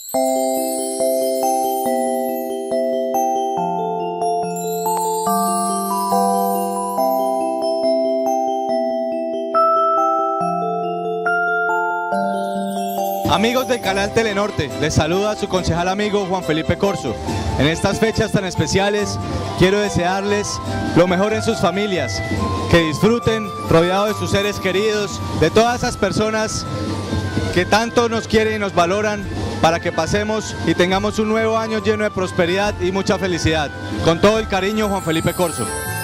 Amigos del canal Telenorte, les saluda su concejal amigo Juan Felipe Corzo. En estas fechas tan especiales quiero desearles lo mejor en sus familias, que disfruten rodeados de sus seres queridos, de todas esas personas que tanto nos quieren y nos valoran, para que pasemos y tengamos un nuevo año lleno de prosperidad y mucha felicidad. Con todo el cariño, Juan Felipe Corzo.